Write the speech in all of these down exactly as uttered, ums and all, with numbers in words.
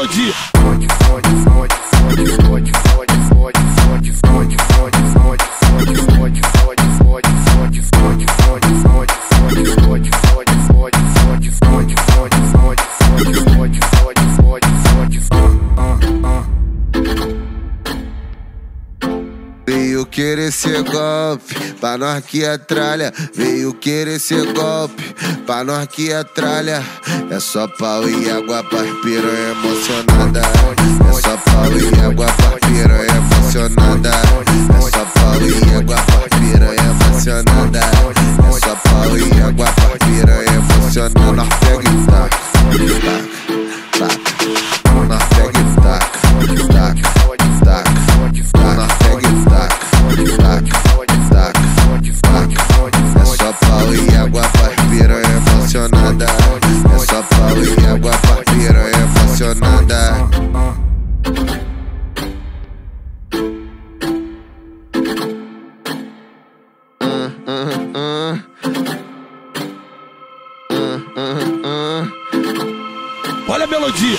melodia. Veio querer ser golpe, pra nós que é tralha. Veio querer ser golpe, pra nós que é tralha. É só pau e água pra piranha emocionada. É só pau e água pra piranha emocionada. É só pau e água pra piranha emocionada. É só pau e água pra piranha emocionada. Nós pega e taca, taca, taca. Nós pega e taca, taca, taca. Nós pega e taca, taca, taca. É só pau e água pra piranha emocionada. É só pau e água pra piranha emocionada. Uh, uh, uh. Uh, uh, uh. Olha a melodia.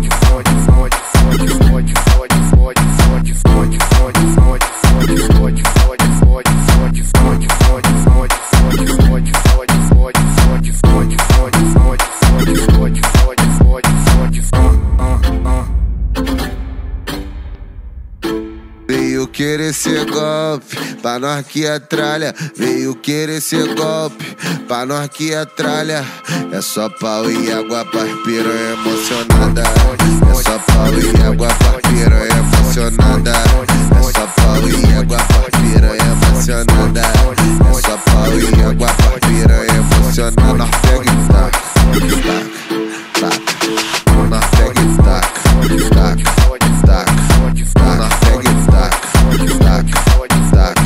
Veio querer ser golpe, pra nós que é tralha. Veio querer ser golpe, pra nós que é tralha. É só pau e água pra piranha emocionada. É só pau e água pra piranha emocionada. É só pau e água pra piranha emocionada. É só pau e água pra piranha emocionada. Nós pega e taca, taca, taca. Nós pega e taca, taca, taca. Nós pega e taca, taca, taca,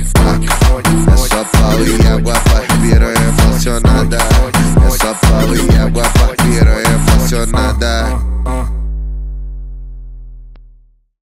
taca. É só pau e água pra piranha emocionada. É só pau e